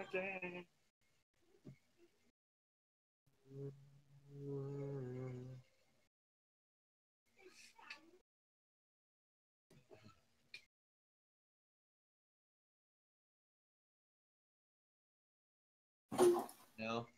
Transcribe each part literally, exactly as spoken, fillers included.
No.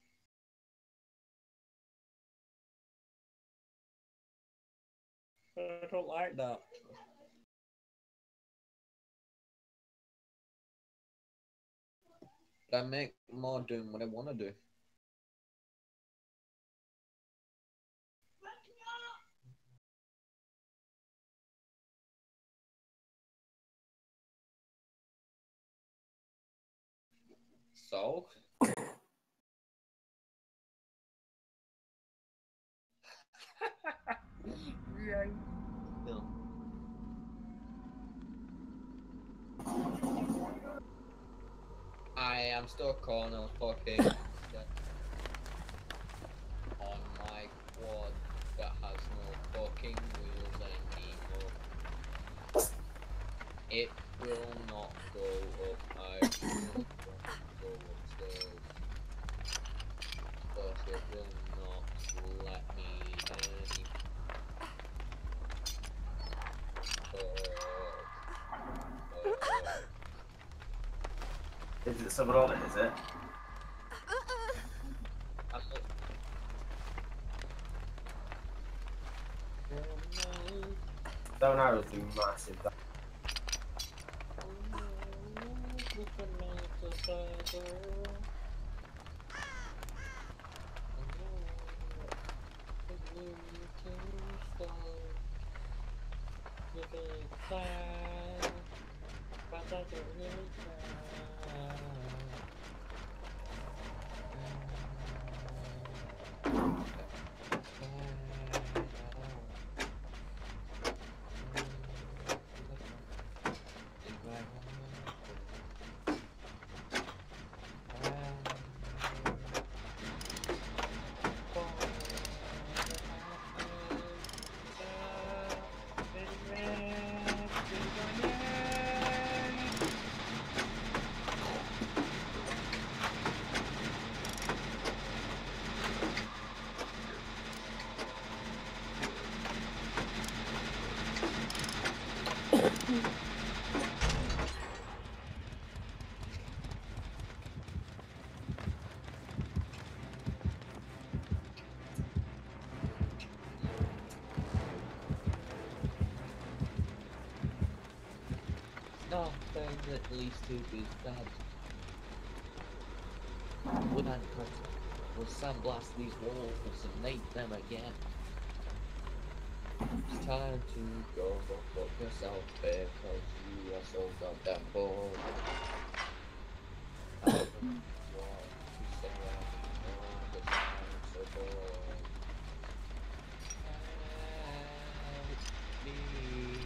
I don't like that. I make more doing what I want to do. So? Right. No. I am stuck on a fucking on my quad that has no fucking wheels anymore. It will not go up. I will not go upstairs. Because it will not let me any. Is it someone on it, is it? Don't arrows do massive damage. Nothing that these two is bad. Would I cut will sandblast these walls and make them again? It's time to go fuck yourself because you are so goddamn bored. I don't know what to say anymore because I'm so bored. Help me.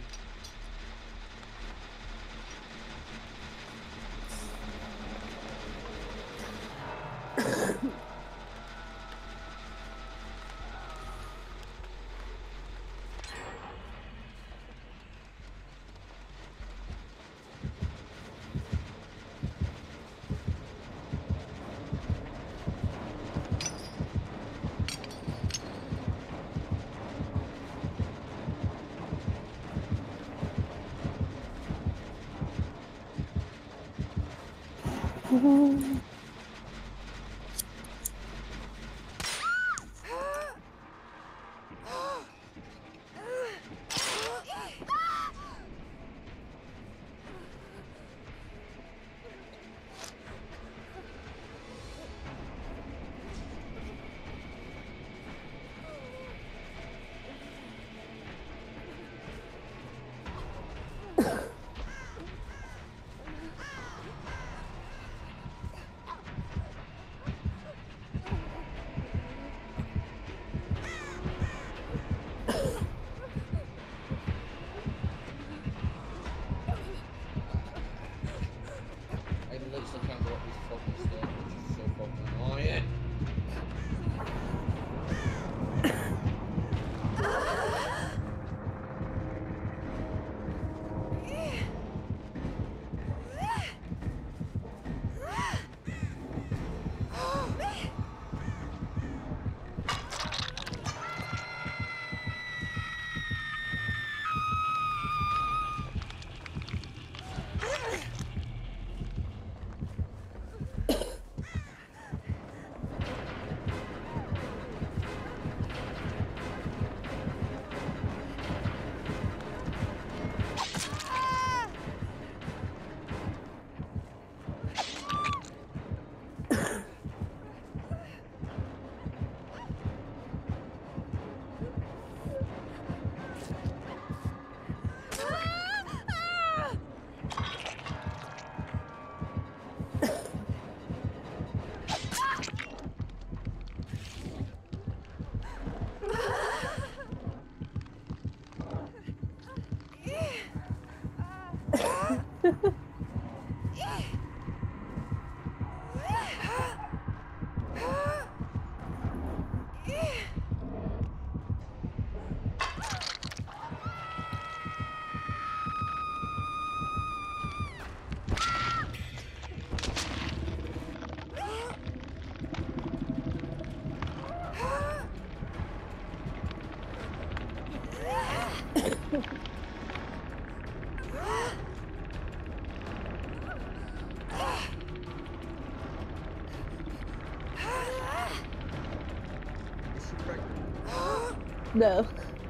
No.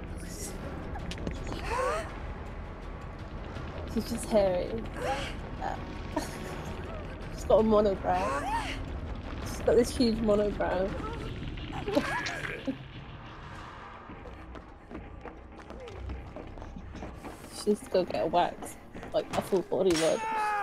She's just hairy. Uh, she's got a monobrow. She's got this huge monobrow. She needs to go get a wax, like a full body load.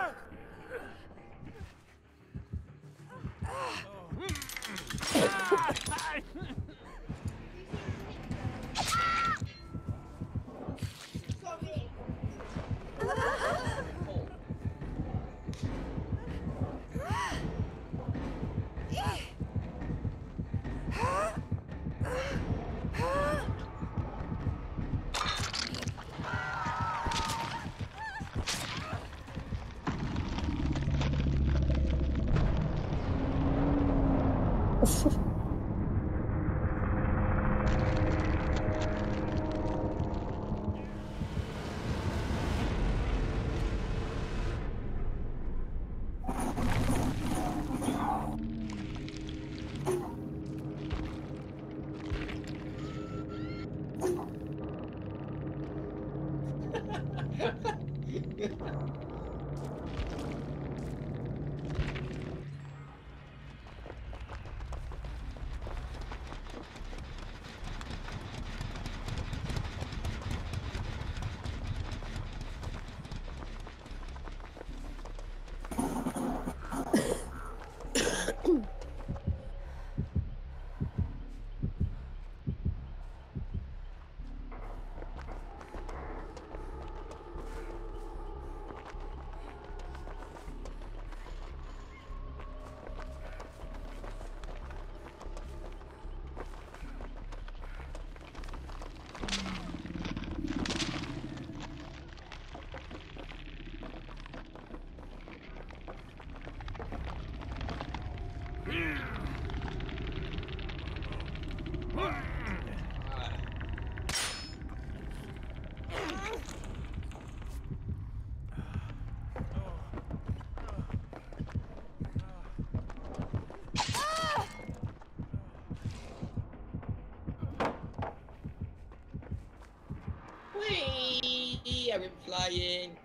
Whee! I've been flying.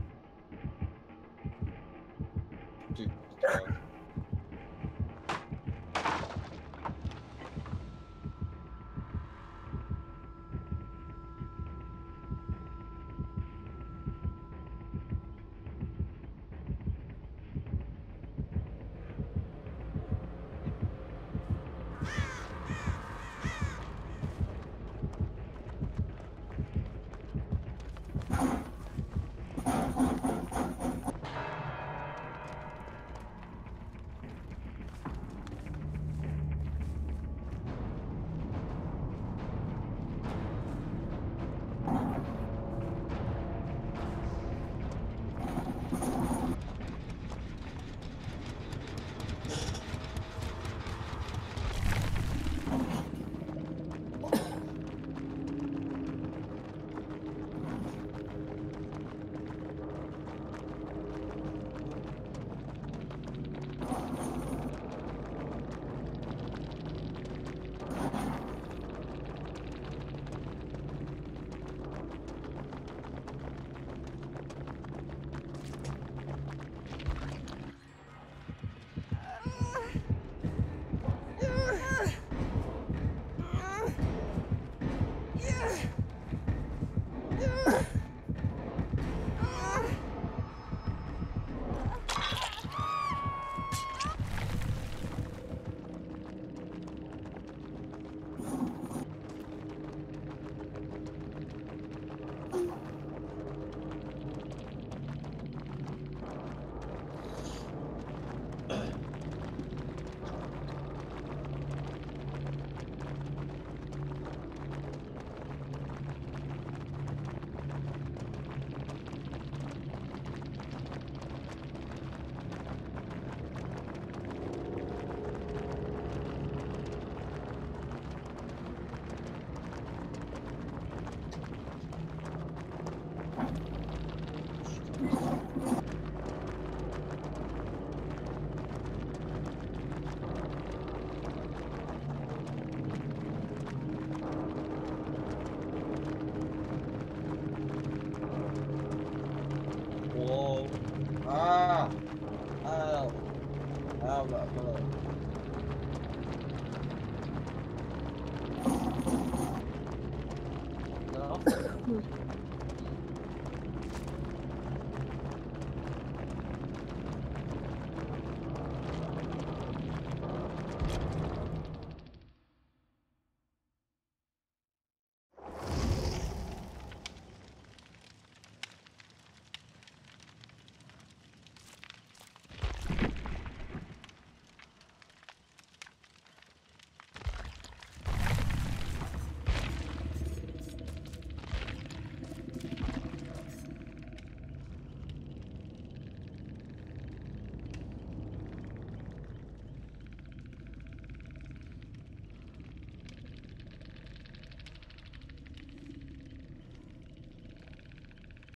Dude, oh. I've got a bullet.